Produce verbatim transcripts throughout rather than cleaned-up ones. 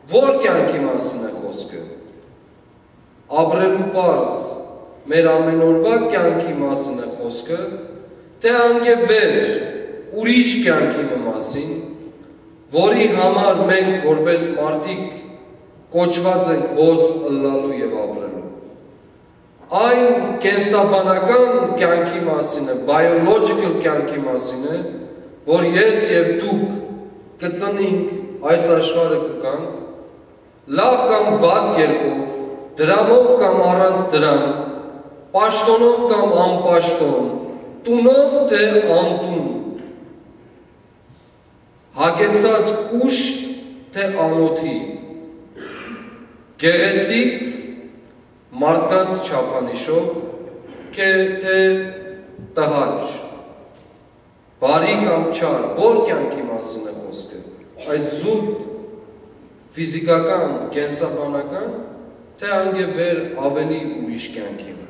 որ կյանքի մասին է խոսքը։ Ապրելու պարզ մեր ամենօրվա կյանքի մասին է խոսքը, թե անգևեր ուրիշ կյանքի մասին, որի համար մենք որպես մարդիկ կոչված ենք հոս ըլլալու և ապրելու։ Այն կենսաբանական կյանքի մասին է, biological կյանքի մասին է, որ ես և դուք կծնինք այս աշխարհը կգանք, լավ կամ վատ կերպով, դրամով կամ առանց դրամ, պաշտոնով կամ անպաշտոն, տունով թե անտուն, հագեցած կուշտ թե անոթի, գեղեցիկ մարդկանց չափանիշով, թե տհաճ, բարի կամ չար, որ կյանքի մասին է խոսքը, այդ զուտ ֆիզիկական, կենսաբանական, թե անգևեր ավելի ուրիշ կյանքի մը։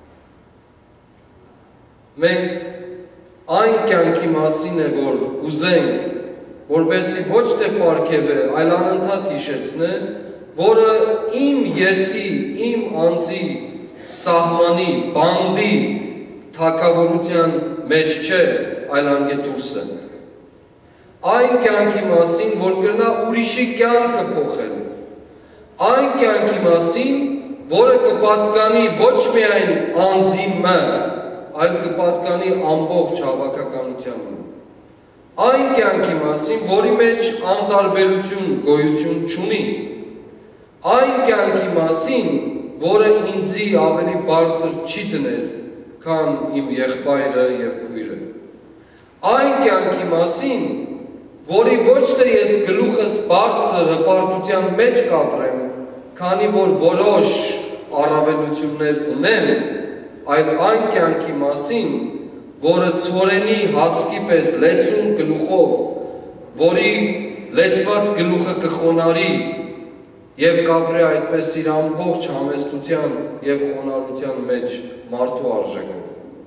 Մենք այն կյանքի մասին է, որ կուզենք, որպեսզի ոչ թե պարգևը, այլ անընդհատ հիշեցնե, որը իմ եսի, իմ անձի, սահմանի, բանդի, թագավորության մեջ չէ, այլ անգետուրս է։ Այն կյանքի մասին, որ կրնա ուրիշի կյանքը փոխել։ Այն կյանքի մասին, որը կպատկանի ոչ միայն անձի մը, այլ կպատկանի ամբողջ հավաքականությանը։ Այն կյանքի մասին, որի մեջ անտարբերություն գոյություն չունի։ Այն կյանքի մասին, որը ինձի ավելի բարձր չի դներ, քան իմ եղբայրը և քույրը։ Այն կյանքի մասին, որի ոչ թե ես գլուխս բարձր հպարտության մեջ կապրեմ, քանի որ որոշ առավելություններ ունեմ, այլ այն կյանքի մասին, որը ցորենի հասկի պես լեցուն գլուխով, որի լեցված գլուխը կխոնարի և կապրի այդպես իր ամբողջ համեստության և խոնարհության մեջ մարդու արժեքով։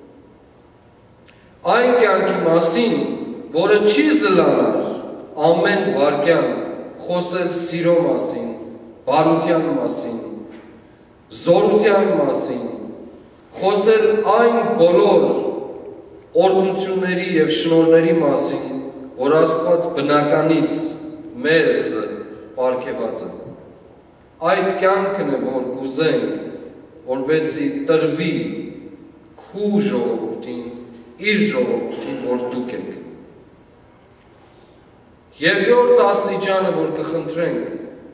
Այն կյանքի մասին, որը չի զլանար ամեն վարկյան խոսել սիրո մասին, բարության մասին, զորության մասին, խոսել այն բոլոր օրհնությունների և շնորհների մասին, որ Աստված բնականից մեզ պարգևած է։ Այդ կյանքն է, որ կուզենք, որպեսզի տրվի քու ժողովրդին, իր ժողովրդին, որ դուք եք։ Երկրորդ աստիճանը, որ կխնդրենք,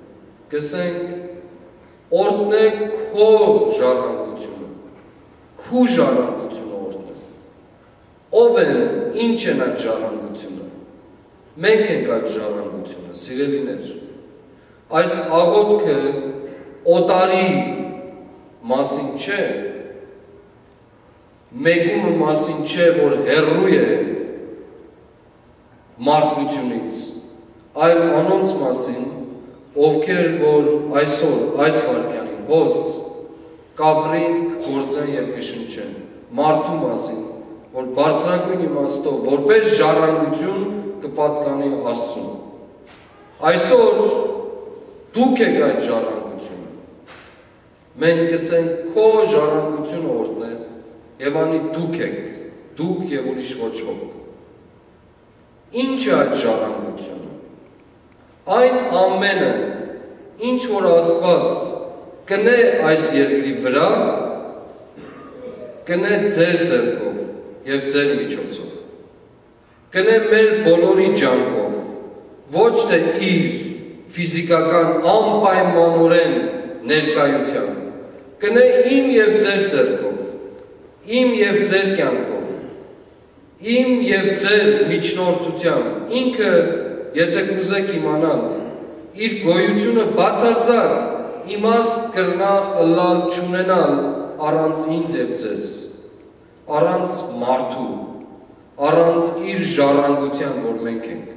կսենք օրհնե քո ժառանգությունը, քու ժառանգությունը օրհնե։ Ով են, ինչ են այդ ժառանգությունը։ Մենք ենք այդ ժառանգությունը, սիրելիներ։ Այս աղոթքը օտարի մասին չէ, մեգումը մասին չէ, որ հեռու է մարդկությունից, այլ անոնց մասին, ովքեր որ այսօր, այս վարքյանին, հոս, կապրին, կգործեն և կշնչեն, մարդու մասին, որ բարձրագույն իմաստով, որպես ժառանգություն կպատկանի Աստծուն։ Այսօր դուք եք այդ ժառանգությունը։ Մենք կսենք քո ժառանգությունը օրհնե և անի դուք եք, դուք և ուրիշ ոչ ոք։ Ինչ է այդ ժառանգությունը։ Այն ամենը, ինչ որ Աստված կնե այս երկրի վրա, կնե ձեր ձեռքով և ձեր միջոցով։ Կնե մեր բոլորի ջանքով, ոչ թե իր ֆիզիկական անպայմանորեն ներկայությամբ, կնե իմ և ձեր ձեռքով, իմ և ձեր կյանքով, իմ և ձեր միջնորդությամբ, ինքը, եթե կուզեք իմանալ, իր գոյությունը բացարձակ իմաստ կրնա ըլլալ չունենալ առանց ինձ և ձեզ, առանց մարդու, առանց իր ժառանգության, որ մենք ենք։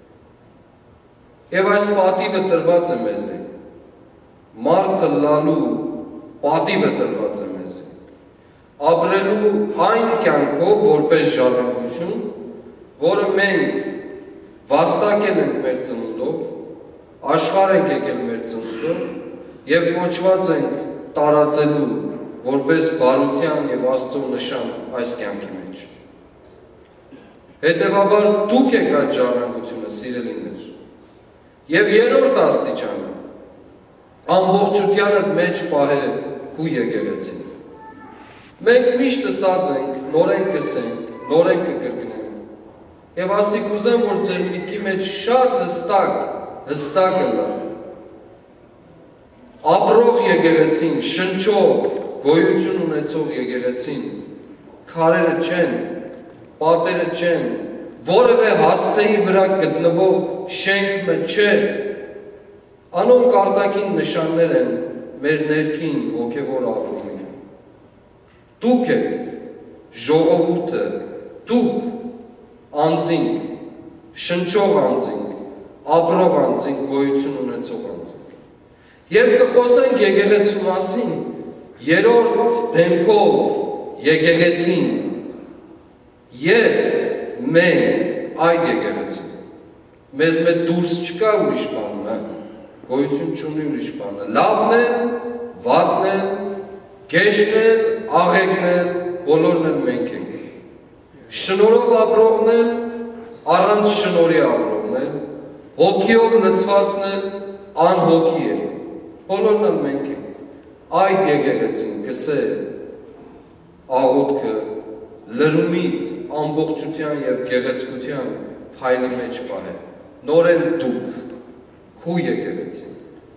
Եվ այս պատիվը տրված է մեզի, մարդ ըլլալու պատիվը տրված է մեզի, ապրելու այն կյանքով որպես ժառանգություն, որը մենք վաստակել ենք մեր ծնունդով, աշխարհ ենք եկել մեր ծնունդով եւ կոչված ենք տարածելու որպես բարության եւ Աստծո նշան այս կյանքի մեջ։ Հետևաբար դուք եք այդ ժառանգությունը, սիրելիներ։ Եվ երրորդ աստիճանը ամբողջությանդ մեջ պահե քու եկեղեցին։ Մենք միշտ ասած ենք, նորեն կսենք, նորեն կկրկնենք։ Եվ ասի կուզեմ, որ ձեր միտքի մեջ շատ հստակ, հստակ լա։ Ապրող եկեղեցին, շնչող, գոյություն ունեցող եկեղեցին, քարերը չեն, պատերը չեն, որևէ հասցեի վրա գտնվող շենքը չէ։ Անոնք արտաքին նշաններ են մեր ներքին հոգևոր ապրումի։ Դուք եք ժողովուրդը, դուք անձինք, շնչող անձինք, ապրող անձինք, գոյություն ունեցող անձինք։ Երբ կխոսենք եկեղեցու մասին, երրորդ դեմքով եկեղեցին, ես, մենք այդ եկեղեցին, մեզ մեծ դուրս չկա ուրիշ բանը, գոյություն չունի ուրիշ բանը, լավն են, վատն են, գեշն են, աղեգն են, բոլորն են մենք ենք։ Շնորհով ապրողն են, առանց շնորհի ապրողն են, հոգիով լցվածն են, անհոգի են, բոլորն են մենք ենք։ Այդ եկեղեցին կսե աղոթքը լրումիտ, ամբողջության եւ գեղեցկության փայլի մեջ պահե։ Նորեն դուք, քու եկեղեցին,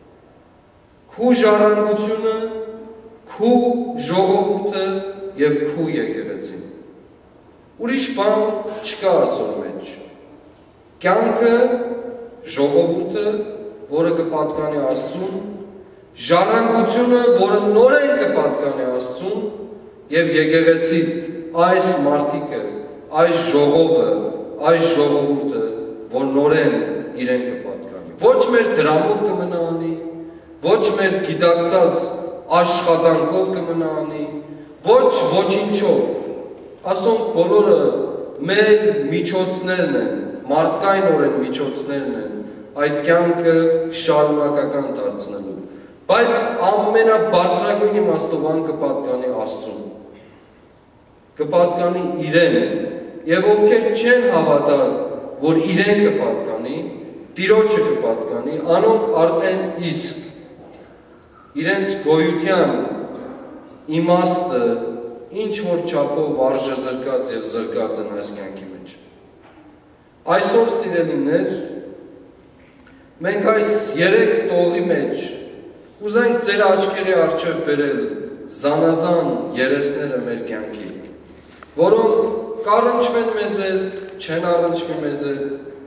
քու ժառանգությունը, քու ժողովուրդը եւ քու եկեղեցին։ Ուրիշ բան չկա ասոր մեջ։ Կյանքը, ժողովուրդը, որը կպատկանի Աստծուն, ժառանգությունը, որը նորեն կպատկանի Աստծուն, եւ եկեղեցի այս մարդիկը, այս ժողովը, այս ժողովուրդը, որ նորեն իրեն կպատկանի։ Ոչ մեր դրամով կմնանի, ոչ մեր գիտակցած աշխատանքով կմնանի, ոչ ոչինչով։ Ասոնք բոլորը մեր միջոցներն են, մարդկայնորեն միջոցներն են, այդ կյանքը շարունակական դարձնելու։ Բայց ամենաբարձրագույն իմաստով կպատկանի Աստծուն, կպատկանի իրեն, եւ ովքեր չեն հավատալ, որ իրեն կպատկանի, Տիրոջը կպատկանի, անոնք արդեն իսկ իրենց գոյության իմաստը ինչ որ չափով արժեզրկած եւ զրկած են այս կյանքի մեջ։ Այսօր սիրելիներ, մենք այս երեք տողի մեջ ուզենք ձեր աչքերի առջև բերել զանազան երեսները մեր կյանքի, որոնք կառնչվեն մեզ հետ, չեն առնչվի մեզ հետ,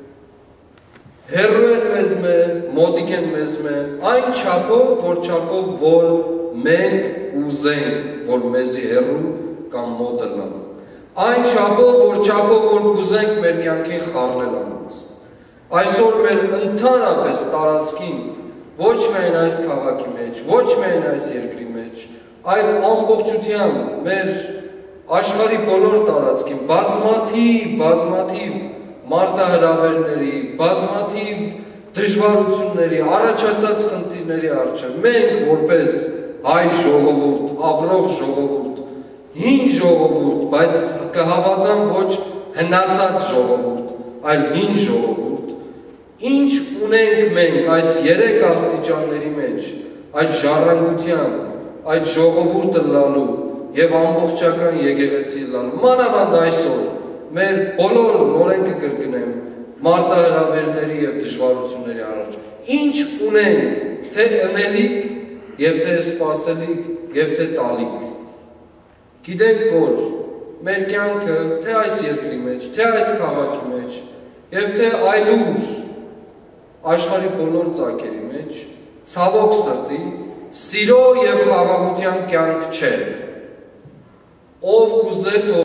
հեռու են մեզ հետ, մոտիկ են մեզ հետ, այն չափով, որ չափով, որ մենք ուզենք, որ մեզի հեռու կամ մոտը լան։ Այն չափով, որ չափով, որ կուզենք մեր կյանքին խառնել անոնց։ Այսօր մեր ընդհանրապես տարածքին, ոչ միայն այս քաղաքի մեջ, ոչ միայն այս երկրի մեջ, այլ ամբողջության մեր աշխարհի բոլոր տարածքին բազմաթիվ, բազմաթիվ մարտահրավերների, բազմաթիվ դժվարությունների, առաջացած խնդիրների առջև մենք որպես հայ ժողովուրդ, ապրող ժողովուրդ, հին ժողովուրդ, բայց կհավատամ ոչ հնացած ժողովուրդ, այլ հին ժողովուրդ, ինչ ունենք մենք այս երեք աստիճանների մեջ, այդ ժառանգության, այդ ժողովուրդը լալու եւ ամբողջական եկեղեցի լալու, մանավանդ այսօր մեր բոլոր նորեն կկրկնեմ մարտահրավերների եւ դժվարությունների առաջ, ինչ ունենք, թե ընելիք եւ թե սպասելիք եւ թե տալիք։ Գիտենք, որ մեր կյանքը թե այս երկրի մեջ, թե այս քաղաքի մեջ եւ թե այլուր աշխարհի բոլոր ծակերի մեջ ցավոք սրտի սիրո եւ խաղաղության կյանք չէ։ Ով կուզե